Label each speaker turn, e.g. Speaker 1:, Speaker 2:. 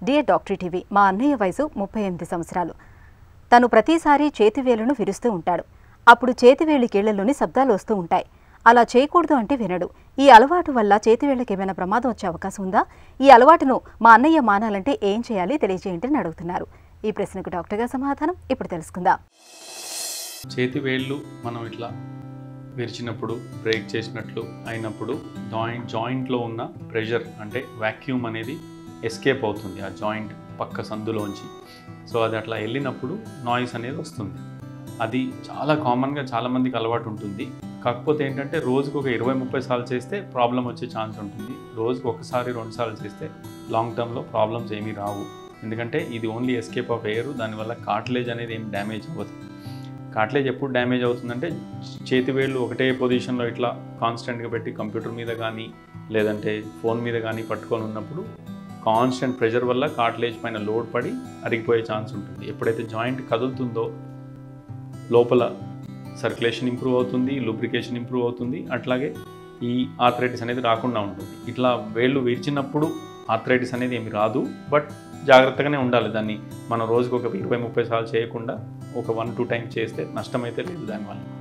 Speaker 1: Dear doctor TV మా అన్నయ్య వయసు 38 సంవత్సరాలు. తను ప్రతిసారి చేతివేలును విరుస్తూ ఉంటాడు. అప్పుడు చేతివేలి కీళ్లలోని శబ్దాలు వస్తూ ఉంటాయి. అలా చేయకూడదు అంటే వినడు. ఈ అలవాటు వల్ల చేతివేళ్లకు ఏమైనా ప్రమాదం వచ్చే అవకాశం ఉందా? ఈ అలవాటును మా అన్నయ్య మానాలంటే ఏం చేయాలి తెలియజేయండి అని అడుగుతున్నారు. ఈ ప్రశ్నకు డాక్టర్ గారి సమాధానం ఇప్పుడు తెలుసుకుందాం.
Speaker 2: చేతివేళ్ళు మనం ఇట్లా విరిచినప్పుడు బ్రేక్ చేసినట్లు అయినప్పుడు జాయింట్లో ఉన్న ప్రెషర్ అంటే వాక్యూమ్ అనేది ఎస్కేప్ అవుతుంది ఆ జాయింట్ పక్క సందులోంచి. సో అది అట్లా వెళ్ళినప్పుడు నాయిస్ అనేది వస్తుంది. అది చాలా కామన్గా చాలామందికి అలవాటు ఉంటుంది. కాకపోతే ఏంటంటే రోజుకు ఒక 20-30 సార్లు చేస్తే ప్రాబ్లం వచ్చే ఛాన్స్ ఉంటుంది. రోజుకు ఒకసారి 2 సార్లు చేస్తే లాంగ్ టర్మ్లో ప్రాబ్లమ్స్ ఏమీ రావు. ఎందుకంటే ఇది ఓన్లీ ఎస్కేప్ ఆఫ్ ఎయిర్. దానివల్ల కార్టిలేజ్ అనేది ఏం డ్యామేజ్ అవ్వదు. కార్టిలేజ్ ఎప్పుడు డ్యామేజ్ అవుతుందంటే చేతివేళ్ళు ఒకటే పొజిషన్లో ఇట్లా కాన్స్టెంట్గా పెట్టి కంప్యూటర్ మీద కానీ లేదంటే ఫోన్ మీద కానీ పట్టుకొని ఉన్నప్పుడు కాన్స్టెంట్ ప్రెషర్ వల్ల కార్టిలేజ్ పైన లోడ్ పడి అరిగిపోయే ఛాన్స్ ఉంటుంది. ఎప్పుడైతే జాయింట్ కదులుతుందో లోపల సర్క్యులేషన్ ఇంప్రూవ్ అవుతుంది, లూబ్రికేషన్ ఇంప్రూవ్ అవుతుంది. అట్లాగే ఈ ఆర్థరైటిస్ అనేది రాకుండా ఉంటుంది. ఇట్లా వేళ్ళు విరిచినప్పుడు ఆర్థరైటిస్ అనేది ఏమి రాదు. బట్ జాగ్రత్తగానే ఉండాలి. దాన్ని మనం రోజుకు ఒక 20-30 సార్లు చేయకుండా ఒక 1-2 టైమ్స్ చేస్తే నష్టమైతే లేదు దానివల్ల.